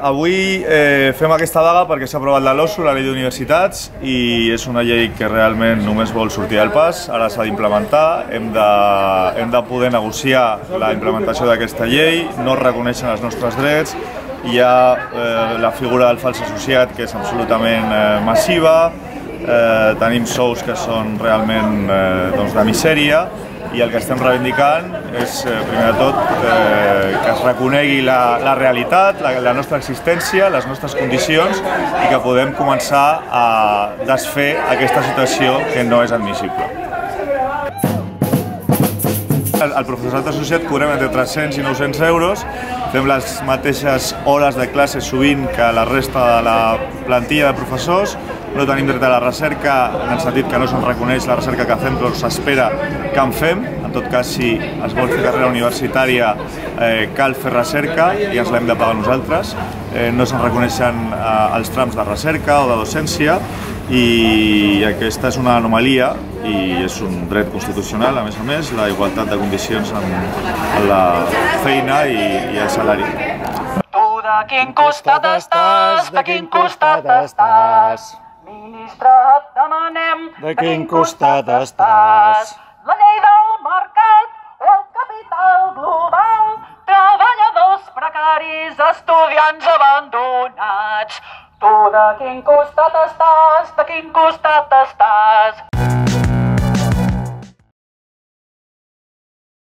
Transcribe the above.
avui fem aquesta vaga perquè s'ha aprovat la LOSU, la Llei d'Universitats, i és una llei que realment només vol sortir del pas, ara s'ha d'implementar, hem de poder negociar la implementació d'aquesta llei, no es reconeixen els nostres drets, hi ha la figura del fals associat que és absolutament massiva, tenim sous que són realment de misèria, i el que estem reivindicant és, primer de tot, que es reconegui la realitat, la nostra existència, les nostres condicions i que podem començar a desfer aquesta situació que no és admissible. El professorat associat cobrem entre 300 i 900 euros, fem les mateixes hores de classe sovint que la resta de la plantilla de professors, no tenim dret a la recerca en el sentit que no se'n reconeix la recerca que fem, però s'espera que en fem. En tot cas, si es vol fer carrera universitària cal fer recerca i ens l'hem de pagar nosaltres. No se'n reconeixen els trams de recerca o de docència i aquesta és una anomalia i és un dret constitucional, a més, la igualtat de condicions en la feina i el salari. Tu de quin costat estàs? De quin costat estàs? Ministre, et demanem de quin costat estàs? La llei del mercat o el capital global? Treballadors precaris, estudiants abandonats. Tu de quin costat estàs? De quin costat estàs?